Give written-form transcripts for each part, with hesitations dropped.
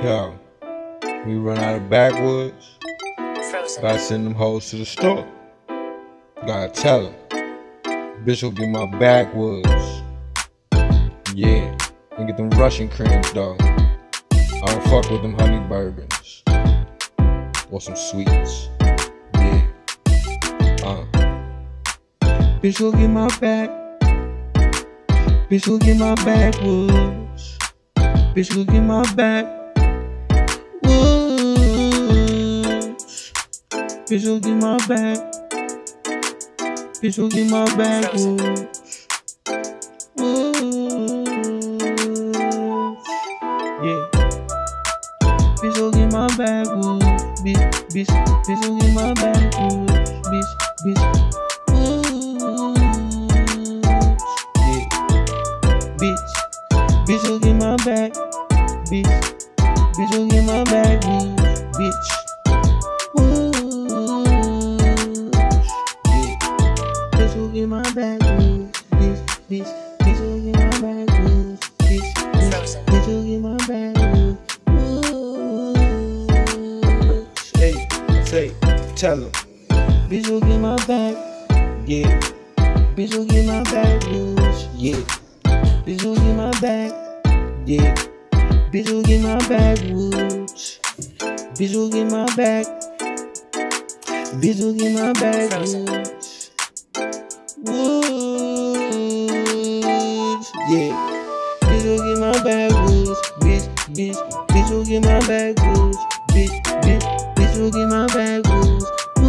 Yo, we run out of Backwoods. Frozen. Gotta send them hoes to the store. Gotta tell them. Bitch will get my Backwoods. Yeah, and get them Russian creams though. I don't fuck with them honey bourbons. Or some sweets. Yeah. Bitch will get my back. Bitch will get my Backwoods. Bitch will get my Backwoods. Bitch will get my back. Bitch will get my Backwoods. Yeah. Bitch will get my Backwoods. Bitch will get my Backwoods. Bitch. Yeah. Bitch will get my back. Bitch will get my Backwoods. Bitch. Bitch will get my Backwoods. Bitch will get my Backwoods. Bitch will get my Backwoods. Say, tell him. Bitch will get my back. Yeah. Bitch will get my Backwoods. Yeah. Bitch will get my back. Yeah. Bitch will get my Backwoods. Bitch will get my back. Bitch will get my Backwoods. Woods. Yeah. Bitch will get my Backwoods. Bitch will get my Backwoods. Bitch will get my Backwoods.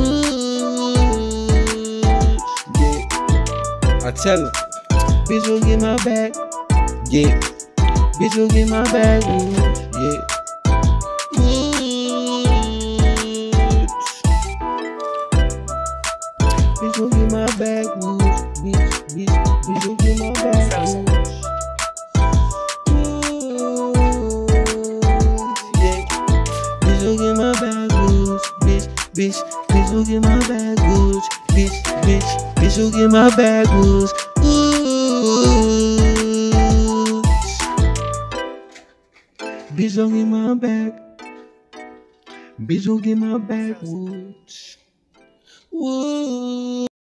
Woods. Yeah. I tell her. Bitch will get my back. Yeah. Bitch will get my Backwoods. Yeah. Bitch will get my Backwoods. Bitch will get my Backwoods. Yeah. Bitch will get my Backwoods. Bitch will get my Backwoods. Bitch will get my Backwoods. Bitch don't get my back. Bitch don't get my Backwoods. Woo.